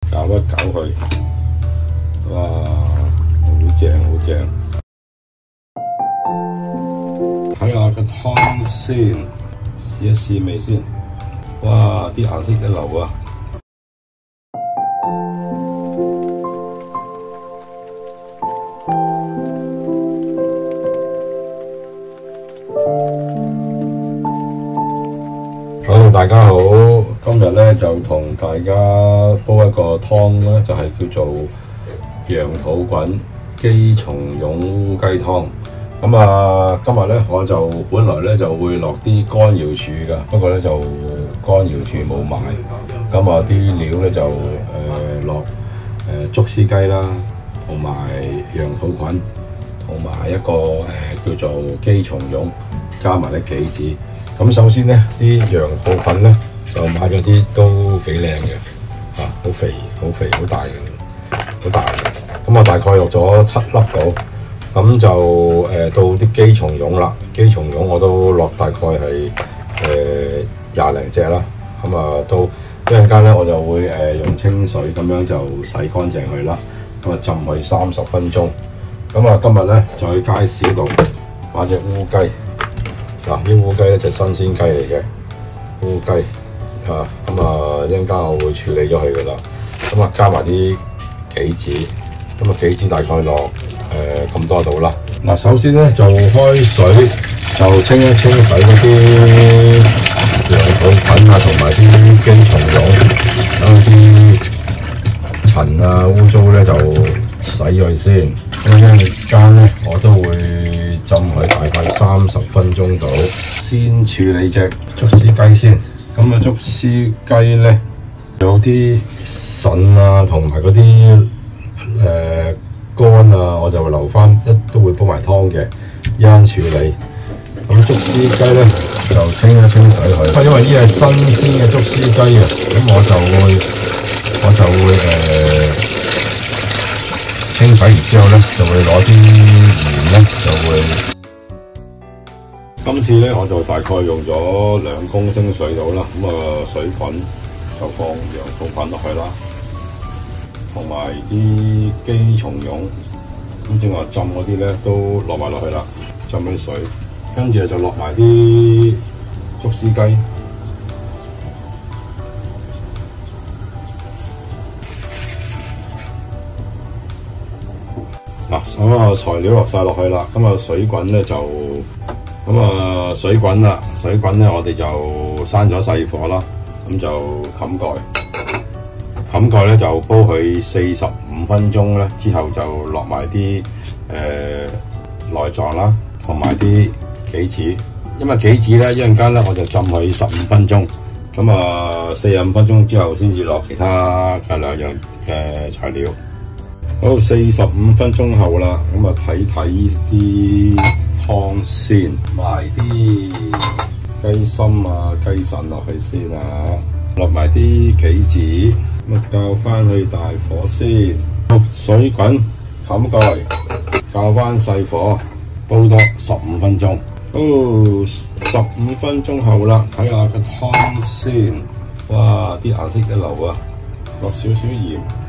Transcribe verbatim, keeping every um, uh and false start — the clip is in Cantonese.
搞一搞佢，哇，好正好正！睇下個湯先，試一試味先。哇，啲顏色一流啊！好，大家好，今日咧就同大家煲一個湯咧，就係、是、叫做羊肚滾雞松茸烏雞湯。咁啊，今日咧我就本來咧就會落啲乾瑤柱㗎，不過咧就乾瑤柱冇賣。咁啊，啲料咧就誒落誒竹絲雞啦，同埋羊肚滾，同埋一個誒、呃、叫做雞松茸，加埋啲杞子。咁首先咧，啲羊肚滾咧就買咗啲都幾靚嘅，嚇、啊，好肥，好肥，好大嘅，好大嘅。咁啊，大概落咗七粒到。咁就誒、呃、到啲雞松茸啦，雞松茸我都落大概係誒廿零隻啦。咁啊，到一陣間咧，我就會誒、呃、用清水咁樣就洗乾淨佢啦。咁啊，浸佢三十分鐘。咁啊，今日咧就喺街市度買隻烏雞。嗱、啊，啲烏雞咧就新鮮雞嚟嘅烏雞嚇。咁啊，一陣間我會處理咗佢噶啦。咁啊，加埋啲杞子。咁啊，杞子大概落誒咁多度啦。嗱，首先咧就開水就清一清洗嗰啲羊肚滾啊，同埋啲雞松茸，等啲塵啊污糟咧就洗咗先。咁一陣間咧我都會浸佢大概三十分鐘度。先處理隻竹絲雞先。咁啊，竹絲雞咧有啲腎啊，同埋嗰啲誒肝啊，我就會留翻，一都會煲埋湯嘅，一陣處理。咁竹絲雞咧就清一清洗佢，因為呢係新鮮嘅竹絲雞啊，咁我就會我就會誒、呃、清洗完之後咧，就會攞啲鹽咧就會。今次咧我就大概用咗兩公升水到啦，咁啊水滾就放羊肚滾落去啦。同埋啲雞松茸，咁正話浸嗰啲咧都落埋落去啦，浸啲水，跟住就落埋啲竹絲雞，嗱咁啊材料落晒落去啦，咁啊水滾咧就，咁啊水滾啦，水滾咧我哋就閂咗細火啦，咁就冚蓋。冚蓋咧就煲佢四十五分鐘咧，之後就落埋啲誒內臟啦，同埋啲杞子。因為杞子咧一陣間咧我就浸佢十五分鐘，咁啊四十五分鐘之後先至落其他嘅兩樣嘅材料。好，四十五分鐘後啦，咁啊睇睇啲湯先，埋啲雞心啊、雞腎落去先啊，落埋啲杞子。咁較翻去大火先，水滾，冚蓋，較翻細火，煲多十五分鐘。哦，十五分鐘後啦，睇下個湯先。哇，啲顏色一流啊！落少少鹽，